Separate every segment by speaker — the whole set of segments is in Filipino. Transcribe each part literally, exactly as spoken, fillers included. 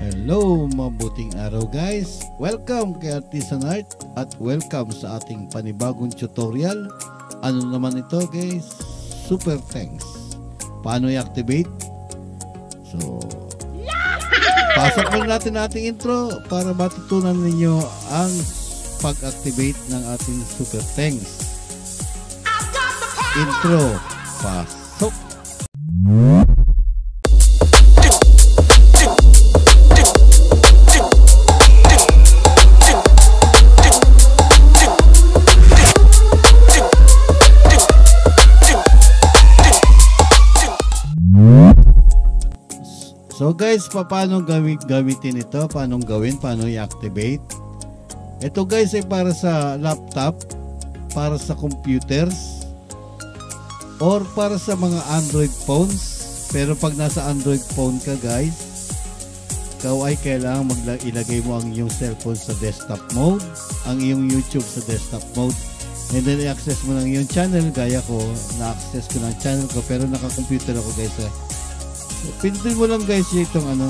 Speaker 1: Hello, mabuting araw guys. Welcome kay Artisan Art at welcome sa ating panibagong tutorial. Ano naman ito guys? Super thanks. Paano i-activate? So, pasok muna natin ating intro para matutunan ninyo ang pag-activate ng ating super thanks. Intro. Pasok. So guys, paano gamit gamitin ito? Paano gawin? Paano i-activate? Ito guys ay para sa laptop, para sa computers, or para sa mga Android phones. Pero pag nasa Android phone ka guys, ikaw ay kailangan ilagay mo ang iyong cellphone sa desktop mode, ang iyong YouTube sa desktop mode, and then i-access mo ng iyong channel. Gaya ko, na-access ko ng channel ko pero naka-computer ako guys. Pindutin mo lang guys itong ano,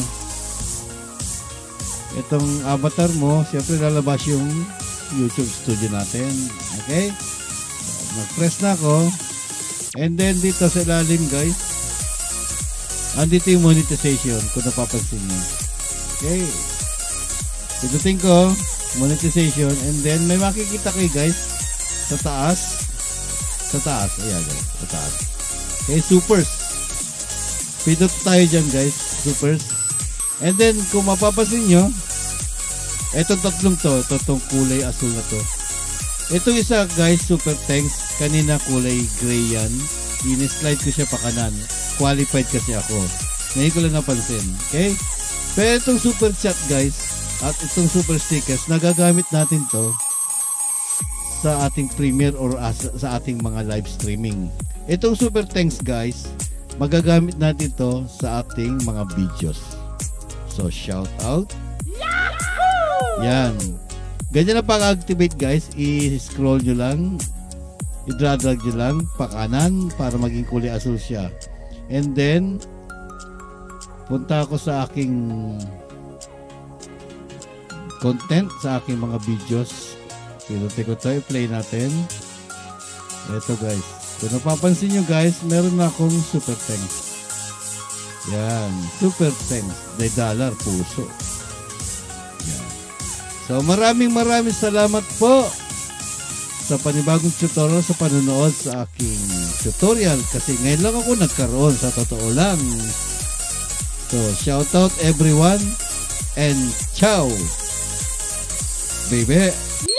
Speaker 1: itong avatar mo. Siyempre lalabas yung YouTube studio natin. Okay, nag-press na ako, and then dito sa ilalim guys, andito yung monetization kung napapansin nyo. Okay, pindutin ko monetization, and then may makikita kayo guys sa taas, sa taas, ayan guys, sa taas. Okay, supers. Pindot tayo dyan guys, supers. And then kung mapapansin nyo, etong tatlong to, itong kulay asul na to, itong isa guys, super thanks, kanina kulay gray yan, in-slide ko siya pa kanan, qualified kasi ako, ngayon ko lang napansin. Okay, pero itong super chat guys at itong super stickers, nagagamit natin to sa ating premiere or as, sa ating mga live streaming. Itong super thanks guys, magagamit natin ito sa ating mga videos. So, shout out. Yahoo! Yan. Ganyan na pag-activate guys. I-scroll nyo lang. I-drag nyo lang pa kanan para maging kulay asul siya. And then, punta ako sa aking content, sa aking mga videos. Pinutin ko ito. I-play natin. Ito guys. Kung napapansin nyo guys, meron na akong super thanks. Yan, super thanks. Day dollar, puso. Yan. So maraming maraming salamat po sa panibagong tutorial, sa panonood sa aking tutorial. Kasi ngayon lang ako nagkaroon, sa totoo lang. So shout out everyone and ciao baby.